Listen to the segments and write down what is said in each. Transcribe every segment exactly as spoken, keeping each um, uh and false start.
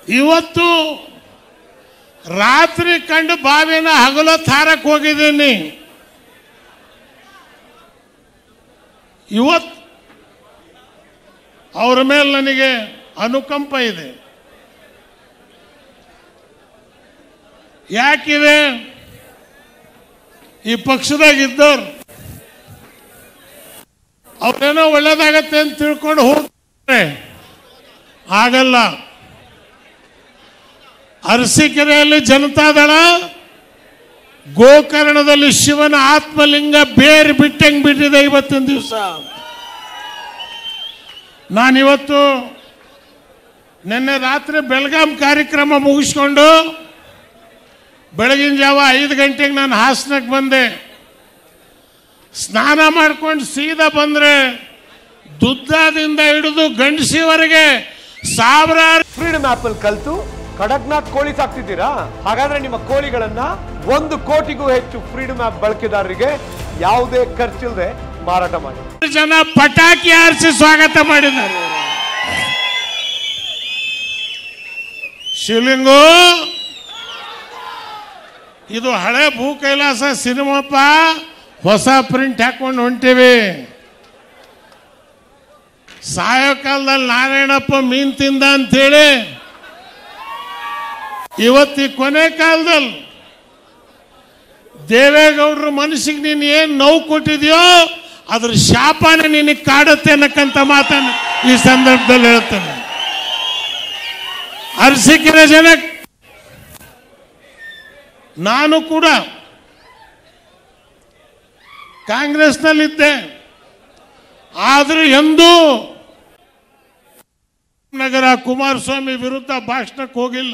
ಇವತ್ತು ರಾತ್ರಿ ಕಂಡು ಬಾವಿನ ಹಗಲೊತ್ತು ಹಾರಕ್ಕೆ ಹೋಗಿದ್ದೀನಿ. ಇವತ್ತು ಅವರ ಮೇಲೆ ನನಗೆ ಅನುಕಂಪ ಇದೆ. ಯಾಕಿದೆ? ಈ ಪಕ್ಷದಾಗಿದ್ದವ್ರು ಅವ್ರೇನೋ ಒಳ್ಳೇದಾಗತ್ತೆ ಅಂತ ತಿಳ್ಕೊಂಡು ಹೋಗ್ತಾರೆ, ಆಗಲ್ಲ. ಅರಸೀಕೆರೆಯಲ್ಲಿ ಜನತಾದಳ, ಗೋಕರ್ಣದಲ್ಲಿ ಶಿವನ ಆತ್ಮಲಿಂಗ ಬೇರು ಬಿಟ್ಟಂಗೆ ಬಿಟ್ಟಿದೆ ಇವತ್ತಿನ ದಿವಸ. ನಾನಿವತ್ತು ನಿನ್ನೆ ರಾತ್ರಿ ಬೆಳಗಾಂ ಕಾರ್ಯಕ್ರಮ ಮುಗಿಸ್ಕೊಂಡು ಬೆಳಗಿನ ಜಾವ ಐದು ಗಂಟೆಗೆ ನಾನು ಹಾಸನಕ್ಕೆ ಬಂದೆ. ಸ್ನಾನ ಮಾಡ್ಕೊಂಡು ಸೀದಾ ಬಂದ್ರೆ ದುದ್ದಾದಿಂದ ಹಿಡಿದು ಗಂಡಸಿವರೆಗೆ ಸಾವಿರಾರು ಫ್ರೀಡಮ್ ಆಪ್ ಅಲ್ಲಿ ಕಲ್ತು ಕಡಕ್ನಾಥ್ ಕೋಳಿ ಸಾಕ್ತಿದ್ದೀರಾ? ಹಾಗಾದ್ರೆ ನಿಮ್ಮ ಕೋಳಿಗಳನ್ನ ಒಂದು ಕೋಟಿಗೂ ಹೆಚ್ಚು ಫ್ರೀಡಮ್ ಆಪ್ ಬಳಕೆದಾರರಿಗೆ ಯಾವುದೇ ಖರ್ಚಿಲ್ಲದೆ ಮಾರಾಟ ಮಾಡಿ. ಜನ ಪಟಾಕಿ ಹಾರಿಸಿ ಸ್ವಾಗತ ಮಾಡಿದ್ದಾರೆ. ಶಿವಲಿಂಗು, ಇದು ಹಳೆ ಭೂ ಕೈಲಾಸ ಸಿನಿಮಾಪ, ಹೊಸ ಪ್ರಿಂಟ್ ಹಾಕೊಂಡು ಹೊಂಟಿವಿ. ಸಾಯೋ ಕಾಲದಲ್ಲಿ ನಾರಾಯಣಪ್ಪ ಮೀನ್ ತಿಂದ ಅಂತೇಳಿ ಇವತ್ತಿ ಕೊನೆ ಕಾಲದಲ್ಲಿ ದೇವೇಗೌಡರ ಮನಸ್ಸಿಗೆ ನೀನು ಏನು ನೋವು ಕೊಟ್ಟಿದೆಯೋ ಅದ್ರ ಶಾಪನೆ ನಿನಗೆ ಕಾಡುತ್ತೆ ಅನ್ನಕ್ಕಂತ ಮಾತನ್ನು ಈ ಸಂದರ್ಭದಲ್ಲಿ ಹೇಳ್ತೇನೆ. ಅರಸೀಕೆರೆ ಜನ, ನಾನು ಕೂಡ ಕಾಂಗ್ರೆಸ್ನಲ್ಲಿದ್ದೆ, ಆದರೂ ಎಂದೂ ನಗರ ಕುಮಾರಸ್ವಾಮಿ ವಿರುದ್ಧ ಭಾಷಣಕ್ಕೆ ಹೋಗಿಲ್ಲ.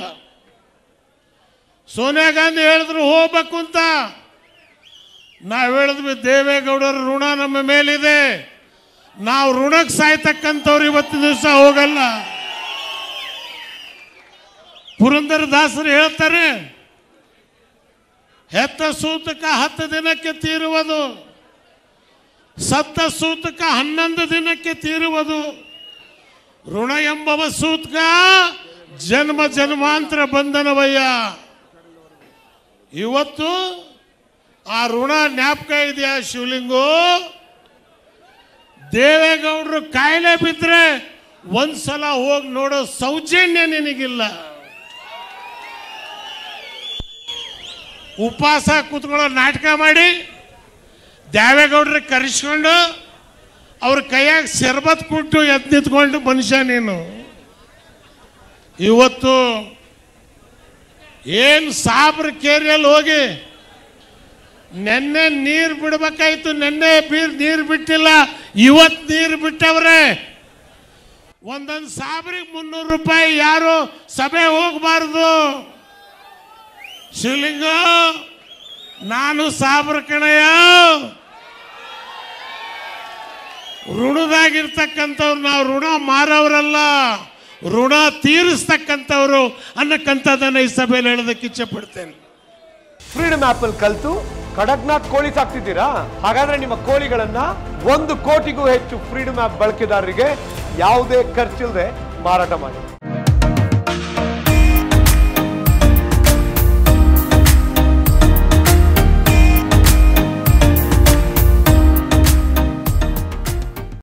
ಸೋನಿಯಾ ಗಾಂಧಿ ಹೇಳಿದ್ರು ಹೋಗ್ಬೇಕು ಅಂತ, ನಾವು ಹೇಳಿದ್ವಿ ದೇವೇಗೌಡರ ಋಣ ನಮ್ಮ ಮೇಲಿದೆ, ನಾವು ಋಣಕ್ಕೆ ಸಾಯ್ತಕ್ಕಂಥವ್ರು ಇವತ್ತಿನ ದಿವಸ ಹೋಗಲ್ಲ. ಪುರಂದರದಾಸರು ಹೇಳ್ತಾರೆ, ಹೆತ್ತ ಸೂತಕ ಹತ್ತು ದಿನಕ್ಕೆ ತೀರುವುದು, ಸತ್ತ ಸೂತಕ ಹನ್ನೊಂದು ದಿನಕ್ಕೆ ತೀರುವುದು, ಋಣ ಎಂಬವ ಸೂತಕ ಜನ್ಮ ಜನ್ಮಾಂತರ ಬಂಧನವಯ್ಯ. ಇವತ್ತು ಆ ಋಣ ಜ್ಞಾಪಕ ಇದೆಯಾ ಶಿವಲಿಂಗು? ದೇವೇಗೌಡರು ಕಾಯಿಲೆ ಬಿದ್ದರೆ ಒಂದ್ಸಲ ಹೋಗಿ ನೋಡೋ ಸೌಜನ್ಯ ನಿನಗಿಲ್ಲ. ಉಪವಾಸ ಕೂತ್ಕೊಳ್ಳೋ ನಾಟಕ ಮಾಡಿ ದೇವೇಗೌಡರಿಗೆ ಕರೆಸ್ಕೊಂಡು ಅವ್ರ ಕೈಯಾಗ ಶರ್ಬತ್ ಕೊಟ್ಟು ಎದ್ದು ನಿಂತ್ಕೊಂಡು ಮನುಷ್ಯ ನೀನು. ಇವತ್ತು ಏನು ಸಾಬ್ರ ಕೇರಿಯಲ್ಲಿ ಹೋಗಿ ನೆನ್ನೆ ನೀರು ಬಿಡ್ಬೇಕಾಯ್ತು, ನೆನ್ನೆ ಬೀರ್ ನೀರು ಬಿಟ್ಟಿಲ್ಲ, ಇವತ್ತು ನೀರು ಬಿಟ್ಟವ್ರೆ. ಒಂದೊಂದು ಸಾಬ್ರಿಗೆ ಮುನ್ನೂರು ರೂಪಾಯಿ, ಯಾರು ಸಭೆ ಹೋಗಬಾರ್ದು. ಶಿವಲಿಂಗ, ನಾನು ಸಾಬ್ರ ಕಣಯ್ಯ, ಋಣದಾಗಿರ್ತಕ್ಕಂಥವ್ರು, ನಾವು ಋಣ ಮಾರವರಲ್ಲ, ಋಣ ತೀರಿಸ್ತಕ್ಕಂಥವ್ರು ಅನ್ನಕ್ಕಂಥದ್ದನ್ನು ಈ ಸಭೆಯಲ್ಲಿ ಹೇಳೋದಕ್ಕೆ ಇಚ್ಛೆ ಪಡ್ತೇನೆ. ಫ್ರೀಡಮ್ ಆಪ್ ಅಲ್ಲಿ ಕಲ್ತು ಕಡಕ್ನಾಥ್ ಕೋಳಿ ಸಾಕ್ತಿದ್ದೀರಾ? ಹಾಗಾದ್ರೆ ನಿಮ್ಮ ಕೋಳಿಗಳನ್ನ ಒಂದು ಕೋಟಿಗೂ ಹೆಚ್ಚು ಫ್ರೀಡಮ್ ಆಪ್ ಬಳಕೆದಾರರಿಗೆ ಯಾವುದೇ ಖರ್ಚಿಲ್ಲದೆ ಮಾರಾಟ ಮಾಡಿ.